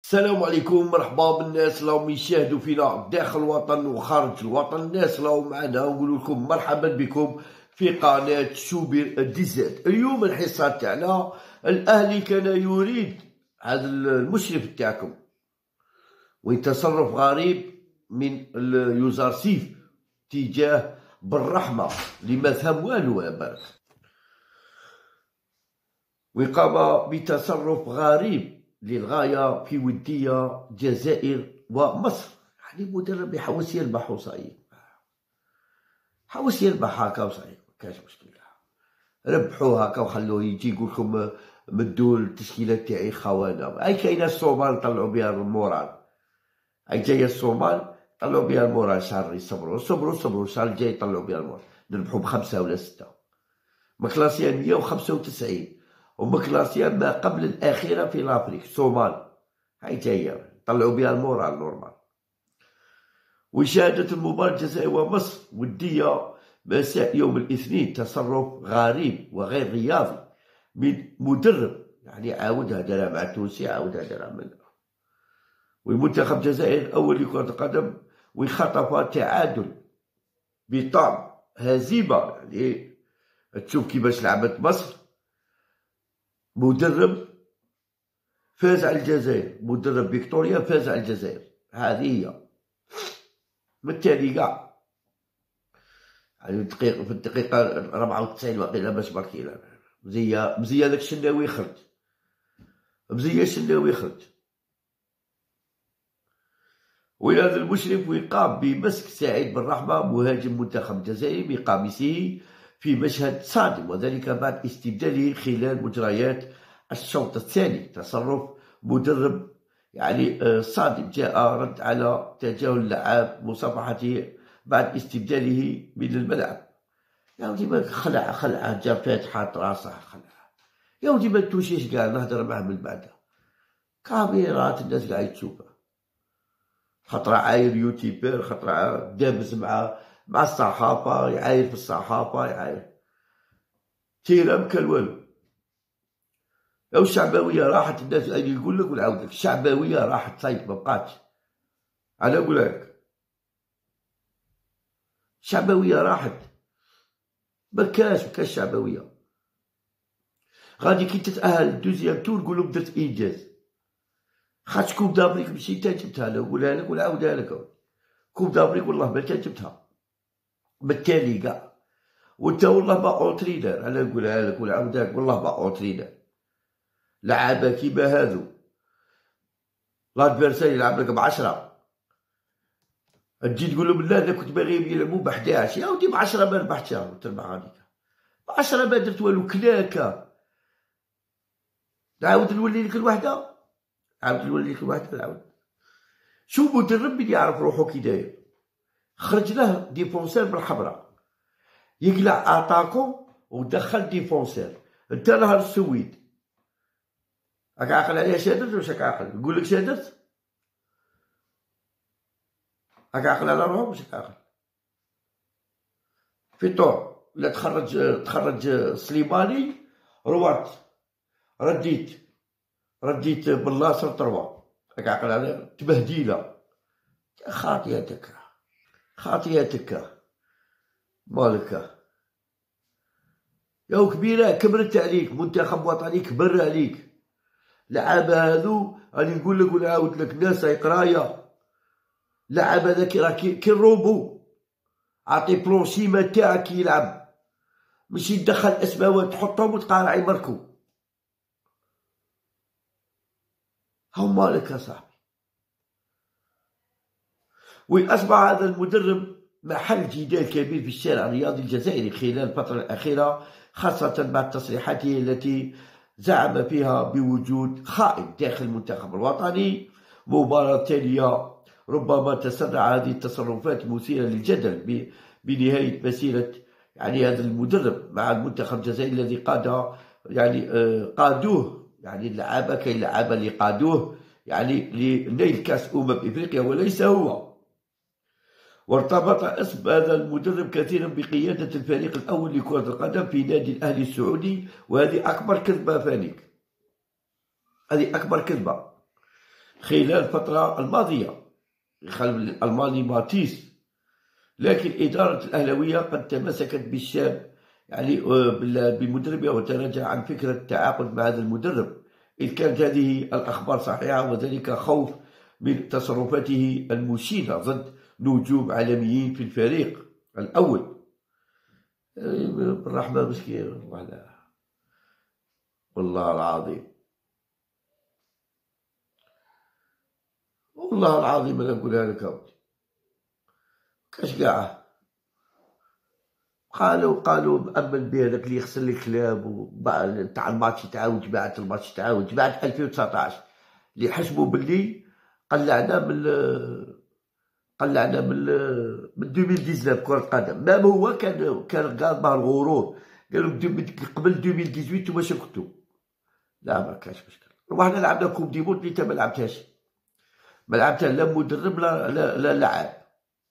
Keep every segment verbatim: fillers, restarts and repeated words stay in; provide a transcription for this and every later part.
السلام عليكم، مرحبا بالناس اللي راهم يشاهدوا فينا داخل الوطن وخارج الوطن. الناس اللي راهم معنا نقول لكم مرحبا بكم في قناه شوبير دي زاد. اليوم الحصه تاعنا الاهلي كان يريد هذا المشرف تاعكم، وين تصرف غريب من اليوزر سيف تجاه بالرحمه اللي ما فهم والو يا بارك، وقام بتصرف غريب للغاية في ودية الجزائر ومصر. يعني مدرب يحوس يربح وصايب، حوس يربح هكا وصايب، مكانش مشكلة. ربحوه هكا وخلوه يجي يقول لكم مدوا التشكيلة تاعي خوانة. هاي كاينة الصومال طلعوا بها المورال، هاي جاية الصومال طلعوا بها المورال. شهر يصبروا صبروا صبروا الشهر الجاي يطلعوا بها المورال. نربحوا بخمسة ولا ستة، مكلاسيا مية وخمسة وتسعين، ومكلاسيا ما قبل الأخيرة في لافريك الصومال. هاي جاية طلعوا بها المورال نورمال. وشاهدت المباراة الجزائر ومصر ودية مساء يوم الاثنين تصرف غريب وغير رياضي من مدرب، يعني عاودها دارها مع التونسي، عاودها دارها من والمنتخب الجزائر الأول لكرة القدم، وخطف تعادل بطعم هزيمة. يعني تشوف كيفاش لعبت مصر، مدرب فاز على الجزائر، مدرب فيكتوريا فاز على الجزائر. هذه هي بالتالي كاع يعني الدقيقة في الدقيقة ربعة وتسعين وقيلا باش بركينا مزية مزية داك الشناوي خرج، مزية الشناوي خرج. وهذا المشرف ويقام بمسك سعيد بالرحمة مهاجم المنتخب الجزائري بقميصه في مشهد صادم، وذلك بعد استبداله خلال مجريات الشوط الثاني. تصرف مدرب يعني صادم جاء رد على تجاهل اللاعب مصافحته بعد استبداله من الملعب. يا ودي ما خلع خلعه جا فاتحة راسه خلعه. يا ودي ما توشيش كاع، نهضر معاه من بعدها. كاميرات الناس قاعد تشوفها، خطرة عاير يوتيوبر، خطرة دابز مع مع الصحافة، يعاير في الصحافة، يعاير تيرام كان والو. أو الشعبوية راحت، الناس اللي يقول لك ونعاود لك الشعبوية راحت صايب ما بقاتش. أنا نقول لك الشعبوية راحت، مكاش مكاش شعبوية. غادي كي تتأهل دوزيام تور نقول لهم درت إنجاز. خاطش كوب دافريك ماشي انت جبتها، لا نقولها لك ونعاودها لك. كوب دافريك والله ما انت جبتها بالتالي كاع، وانت والله ما اونترينر. انا نقولها لك ونعاودها لك، والله ما اونترينر. لعابه كيما هاذو لادفيرسير يلعب لك بعشرة، تجي تقول لهم لا انا كنت باغيهم يلعبوا بحداش. يا ودي بعشرة ما ربحتش تربح هذيك، بعشرة ما درت والو كلاكه. نعاود نولي لك الوحده، عاود نولي لك الوحده نعاود. شو مدرب من يعرف روحو كي داير. خرج له ديفونسير بالحمراء يقلع اتاكو ودخل ديفونسير. انت نهار السويد راك عاقل عليها شادرت واش راك عاقل؟ نقول لك شادرت، راك عاقل على روحك واش راك عاقل؟ في طور لا تخرج تخرج سليماني روات رديت رديت باللاصر تروا، راك عاقل عليها؟ تبهديله خاطيتك خاطيتك مالك يا كبيرة، كبرت عليك. منتخب وطني كبر عليك. لعابة هذو راني نقول لك ونعاود لك، ناس هاي قراية. لعابة هذاك راه كي الروبو، عطي بلونشيما تاعك كي يلعب، ماشي تدخل اسماوات تحطهم وتقارع يمركو. هاو مالك يا صاحبي. وأصبح هذا المدرب محل جدال كبير في الشارع الرياضي الجزائري خلال الفترة الأخيرة، خاصة بعد تصريحاته التي زعم فيها بوجود خائن داخل المنتخب الوطني. مباراة تالية ربما تسرع هذه التصرفات مثيرة للجدل بنهاية مسيرة يعني هذا المدرب مع المنتخب الجزائري الذي قاد يعني قادوه، يعني اللعابة كاين اللعابة اللي قادوه يعني لنيل كأس أمم إفريقيا وليس هو. وارتبط اسم هذا المدرب كثيرا بقيادة الفريق الأول لكرة القدم في نادي الأهلي السعودي، وهذه أكبر كذبة فانيك، هذه أكبر كذبة. خلال الفترة الماضية خلف الألماني ماتيس، لكن إدارة الأهلاوية قد تمسكت بالشاب يعني بمدربها وتراجع عن فكرة التعاقد مع هذا المدرب، إذ كانت هذه الأخبار صحيحة، وذلك خوف من تصرفاته المشينة ضد نجوم عالميين في الفريق الأول. بالرحمة مسكين والله العظيم، والله العظيم أنا نقولها لك أودي كاش قاع قالوا قالوا مأمن به هذاك اللي يخسر لي كلاب وبعد تاع الماتش تعاود بعد الماتش تعاود بعد ألفين وتسعطاش اللي حسبوا باللي قلعنا من قلعنا من من ألفين وتسعطاش كرة قدم. مام هو كان كان قال الغرور، قالوا قبل ألفين وثمانية عشر نتوما شفتوا. لا ما كاش مشكل، وحنا لعبنا كوب دي موند اللي انت ما لعبتهاش، ما لعبتها لا مدرب لا لا, لا لاعب.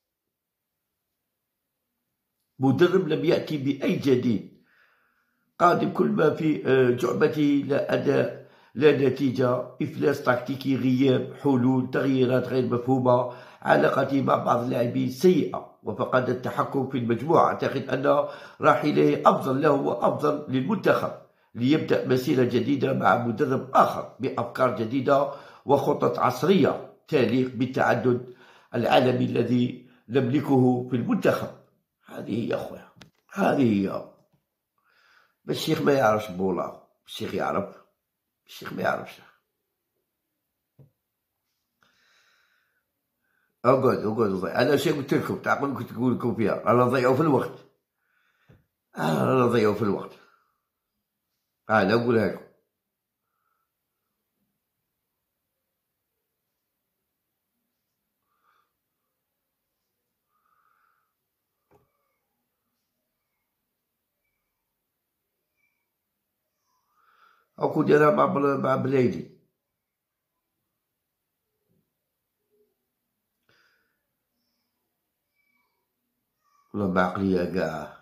مدرب لم يأتي بأي جديد، قادم كل ما في جعبته لا أداء لا نتيجة، إفلاس تكتيكي، غياب حلول، تغييرات غير مفهومة، علاقته مع بعض اللاعبين سيئة، وفقد التحكم في المجموعة. أعتقد أن رحيله أفضل له وأفضل للمنتخب ليبدأ مسيرة جديدة مع مدرب آخر بأفكار جديدة وخطط عصرية تليق بالتعدد العالمي الذي نملكه في المنتخب. هذه هي أخويا، هذه هي. الشيخ ما يعرفش بولا، الشيخ يعرف، الشيخ ما يعرفش. اقعد اقعد انا شي قلت لكم تعقل كنت نقول لكم فيها، رانا نضيعوا في الوقت، اه رانا نضيعوا في الوقت. اه انا نقولها لكم. اكو ديرها مع مع بلايدي. والله بعقلية كاع.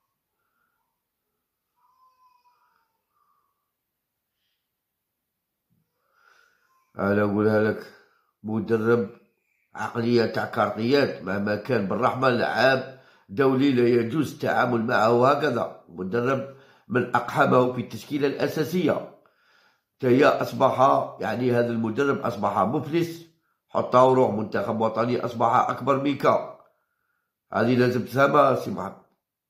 انا نقولها لك، مدرب عقلية تاع كارطيات مهما كان بالرحمة، لعاب دولي لا يجوز التعامل معه هكذا. مدرب من أقحمه في التشكيلة الأساسية، هي أصبح يعني هذا المدرب أصبح مفلس، حتى روح منتخب وطني أصبح أكبر منك. هذه لازم تفهمها سي محمد.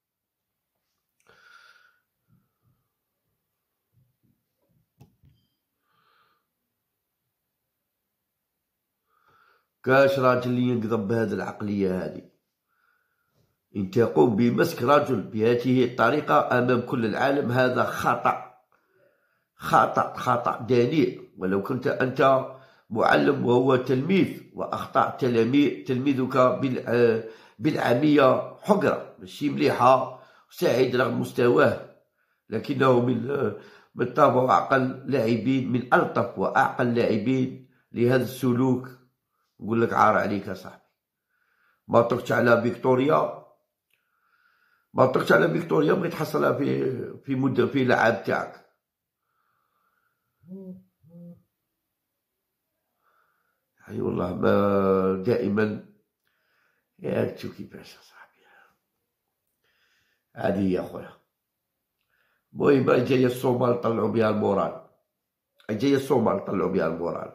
كاش راجل اللي ينقضب بهذه العقلية هذه، إن تقوم بمسك رجل بهذه الطريقة أمام كل العالم، هذا خطأ خطأ خطأ دنيء. ولو كنت أنت معلم وهو تلميذ وأخطأ تلاميذ تلميذك بالعامية حقرة ماشي مليحة، سعيد رغم مستواه، لكنه من من طبع أعقل لاعبين، من ألطف وأعقل لاعبين لهذا السلوك. نقول لك عار عليك يا صاحبي. ما طرقتش على فيكتوريا، ما طرقتش على فيكتوريا بغيت تحصلها في في مدة في لعاب تاعك. اي والله ما دائما يا تشوف كيفاش يا صاحبي. هذه هي خويا. المهم جاية الصومال طلعوا بها المورال، جاية الصومال طلعوا بها المورال.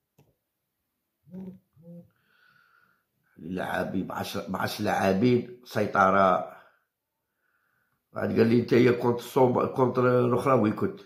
لاعبين بعشر لاعبين سيطرة. بعد قال لي انت هي كونت الصومال كونت الاخراوي كنت.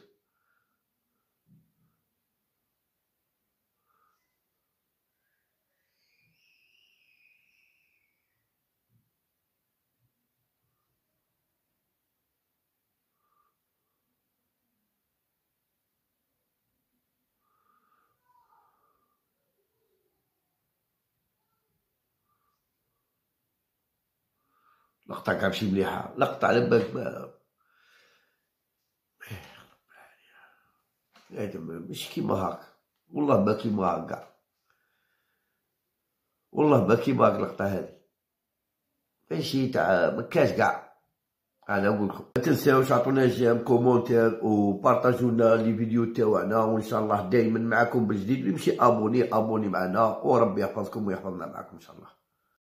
لقطة كاع ماشي مليحة، لقطة على بالك ما مش كيما هاك، والله ما كيما هاك كاع، والله ما كيما هاك اللقطة هادي، ماشي تاع مكاش كاع. انا نقول لكم ما تنساوش عطونا جيم كومونتير وبارطاجوا لنا لي فيديو تاعنا، وان شاء الله دائما معكم بالجديد. اللي ماشي ابوني ابوني معنا، وربي يحفظكم ويحفظنا معكم ان شاء الله.